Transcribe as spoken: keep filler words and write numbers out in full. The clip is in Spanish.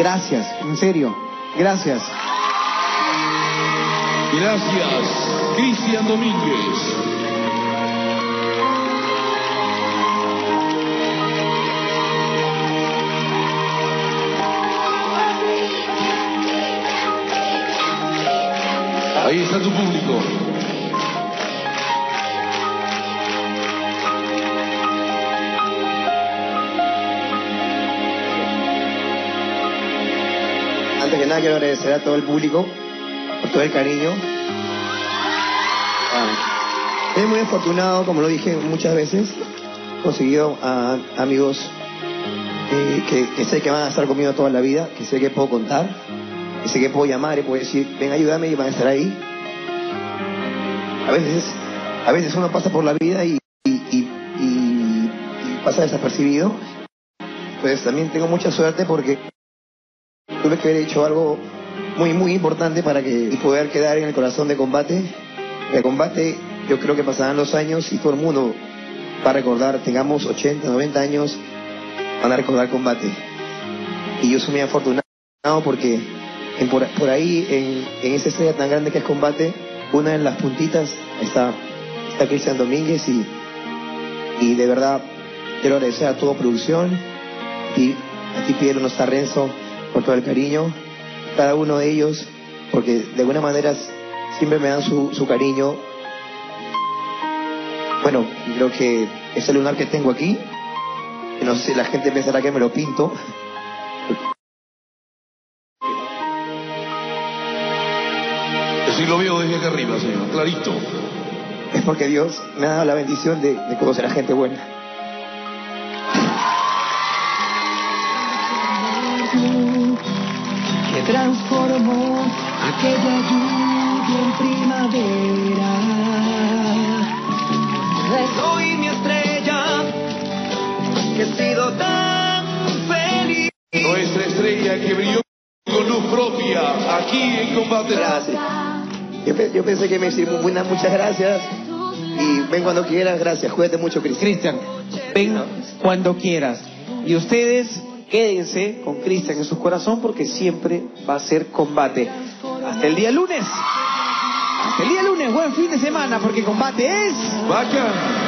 Gracias, en serio, gracias. Gracias, Cristian Domínguez. Ahí está tu público. Antes que nada quiero agradecer a todo el público por todo el cariño. Ah, estoy muy afortunado, como lo dije muchas veces, conseguido a amigos eh, que, que sé que van a estar conmigo toda la vida, que sé que puedo contar, que sé que puedo llamar y puedo decir, ven, ayúdame, y van a estar ahí. A veces, a veces uno pasa por la vida y, y, y, y, y pasa desapercibido. Pues también tengo mucha suerte porque tuve que haber hecho algo muy, muy importante para que poder quedar en el corazón de Combate. El Combate, yo creo que pasarán los años y todo el mundo va a recordar, tengamos ochenta, noventa años, van a recordar Combate. Y yo soy muy afortunado porque en por, por ahí, en, en esa estrella tan grande que es Combate, una de las puntitas está, está Cristian Domínguez y, y de verdad quiero agradecer a toda producción, y a ti, Piero, no está Renzo, por todo el cariño, cada uno de ellos, porque de alguna manera siempre me dan su, su cariño. Bueno, creo que ese lunar que tengo aquí, que no sé si la gente pensará que me lo pinto. Sí, lo veo desde acá arriba, señor, clarito. Es porque Dios me ha dado la bendición de, de conocer a gente buena. Que transformó aquella lluvia en primavera. Soy mi estrella, que he sido tan feliz. Nuestra estrella que brilló con luz propia aquí en Combate. Gracias. Yo, yo pensé que me decía buenas, muchas gracias. Y ven cuando quieras, gracias. Cuídate mucho, Cristian. Cristian, ven cuando quieras. Y ustedes quédense con Cristian en su corazón porque siempre va a ser Combate. Hasta el día lunes. Hasta el día lunes, buen fin de semana porque Combate es... Vaca.